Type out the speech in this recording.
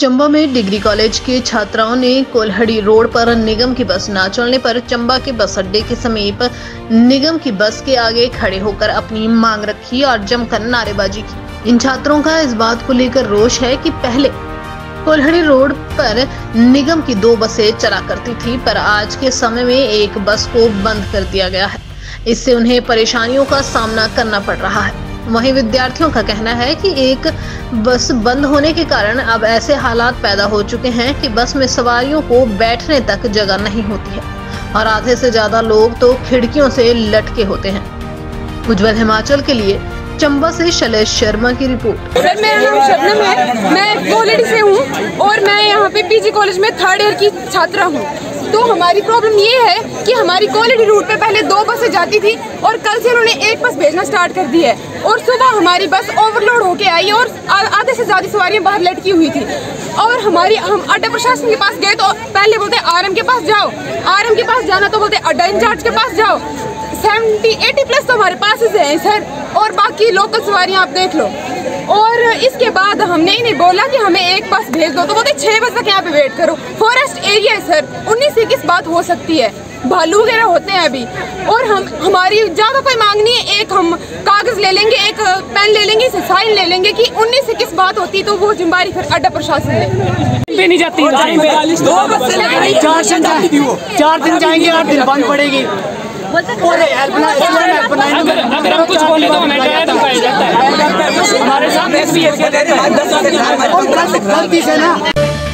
चंबा में degree college के छात्राओं ने कोल्हड़ी रोड पर निगम की बस न चलने पर चंबा के बस अड्डे के समीप निगम की बस के आगे खड़े होकर अपनी मांग रखी और जमकर नारेबाजी की। इन छात्रों का इस बात को लेकर रोष है कि पहले कोल्हड़ी रोड पर निगम की 2 बसें चला करती थी, पर आज के समय में एक बस को बंद कर दिया गया है। इससे उन्हें परेशानियों का सामना करना पड़ रहा है। वहीं विद्यार्थियों का कहना है कि एक बस बंद होने के कारण अब ऐसे हालात पैदा हो चुके हैं कि बस में सवारियों को बैठने तक जगह नहीं होती है और आधे से ज्यादा लोग तो खिड़कियों से लटके होते हैं। उज्जवल हिमाचल के लिए चंबा से शैलेश शर्मा की रिपोर्ट। सर, मेरा नाम शबनम है, मैं कोल्हड़ी से हूँ और मैं यहाँ पे पीजी कॉलेज में 3rd ईयर की छात्रा हूँ। तो हमारी प्रॉब्लम ये है कि हमारी कोल्हड़ी रूट पे पहले 2 बसें जाती थी और कल से उन्होंने 1 बस भेजना स्टार्ट कर दी है और सुबह हमारी बस ओवरलोड होके आई और आधे से ज्यादा सवारियां बाहर लटकी हुई थी। और हम अड्डा प्रशासन के पास गए तो पहले बोलते आरएम के पास जाओ, आरएम के पास जाना तो बोलते अड्डा इंचार्ज के पास जाओ। 70-80 प्लस तो हमारे पास से हैं सर, और बाकी लोकल सवारियां आप देख लो। और इसके बाद हमने ही नहीं बोला कि हमें 1 बस भेज दो तो बोलते 6 बजे तक यहाँ पे वेट करो। फॉरेस्ट एरिया है सर, 19 से किस बात हो सकती है, भालू वगैरह होते हैं अभी। और हमारी ज्यादा कोई मांग नहीं है, एक हम कागज ले लेंगे, एक पेन ले लेंगे, साइन ले लेंगे कि 19 से किस बात होती तो वो जिम्मेदारी फिर अड्डा प्रशासन ले। नहीं जाती 4 दिन जाएंगे, 8 दिन बंद पड़ेगी। अगर हम कुछ बोले तो हमें डराया धमकाया जाता है। हमारे साथ भी गलती से ना